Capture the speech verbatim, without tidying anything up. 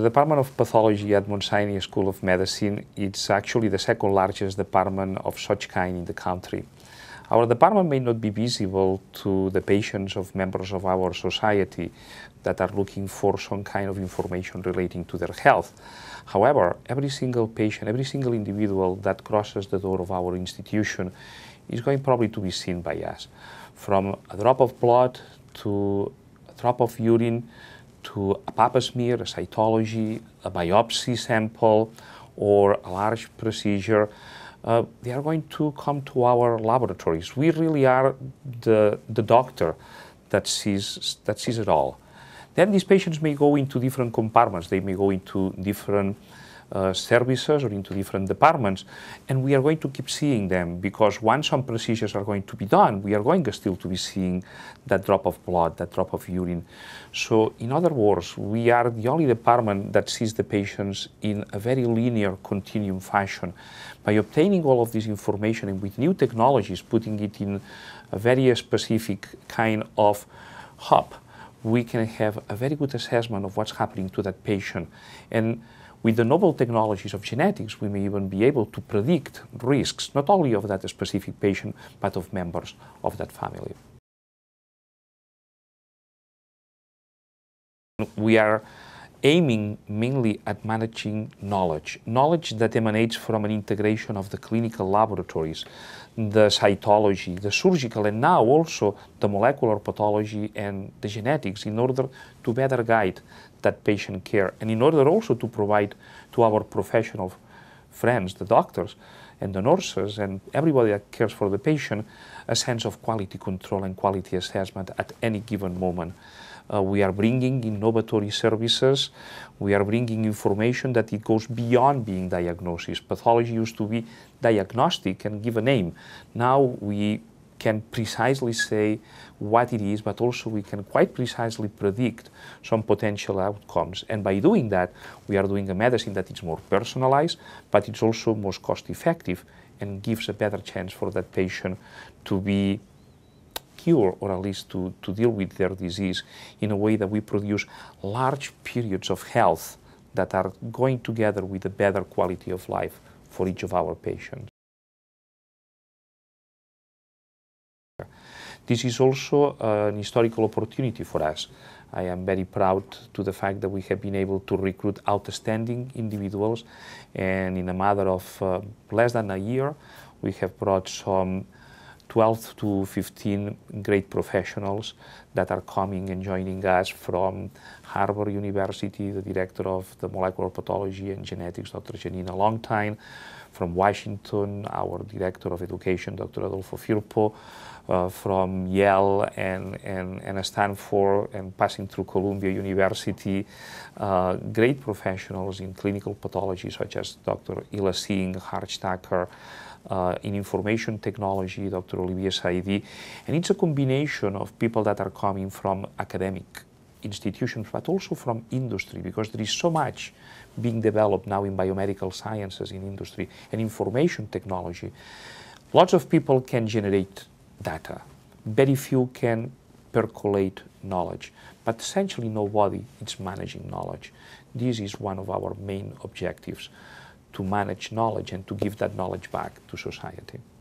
Department of Pathology at Mount Sinai School of Medicine is actually the second largest department of such kind in the country. Our department may not be visible to the patients of members of our society that are looking for some kind of information relating to their health. However, every single patient, every single individual that crosses the door of our institution is going probably to be seen by us. From a drop of blood to a drop of urine to a pap smear, a cytology, a biopsy sample, or a large procedure, uh, they are going to come to our laboratories. We really are the, the doctor that sees, that sees it all. Then these patients may go into different compartments. They may go into different uh, services or into different departments, and we are going to keep seeing them, because once some procedures are going to be done, we are going still to be seeing that drop of blood, that drop of urine. So in other words, we are the only department that sees the patients in a very linear continuum fashion. By obtaining all of this information and with new technologies, putting it in a very specific kind of hub, we can have a very good assessment of what's happening to that patient. And with the novel technologies of genetics, we may even be able to predict risks, not only of that specific patient, but of members of that family. We are aiming mainly at managing knowledge, knowledge that emanates from an integration of the clinical laboratories, the cytology, the surgical, and now also the molecular pathology and the genetics, in order to better guide that patient care, and in order also to provide to our professional friends, the doctors and the nurses and everybody that cares for the patient, a sense of quality control and quality assessment at any given moment. Uh, we are bringing innovatory services. We are bringing information that it goes beyond being diagnosis. Pathology used to be diagnostic and give a name. Now we can precisely say what it is, but also we can quite precisely predict some potential outcomes. And by doing that, we are doing a medicine that is more personalized, but it's also most cost-effective and gives a better chance for that patient to be cure, or at least to, to deal with their disease in a way that we produce large periods of health that are going together with a better quality of life for each of our patients. This is also an historical opportunity for us. I am very proud to the fact that we have been able to recruit outstanding individuals, and in a matter of uh, less than a year, we have brought some twelve to fifteen great professionals that are coming and joining us from Harvard University, the director of the molecular pathology and genetics, Doctor Janina Longtime, from Washington, our director of education, Doctor Adolfo Firpo, uh, from Yale and, and, and Stanford, and passing through Columbia University, uh, great professionals in clinical pathology such as Doctor Ila Singh, Harshtaker, Uh, in information technology, Doctor Olivier Saidi, and it's a combination of people that are coming from academic institutions, but also from industry, because there is so much being developed now in biomedical sciences in industry and information technology. Lots of people can generate data. Very few can percolate knowledge, but essentially nobody is managing knowledge. This is one of our main objectives, to manage knowledge and to give that knowledge back to society.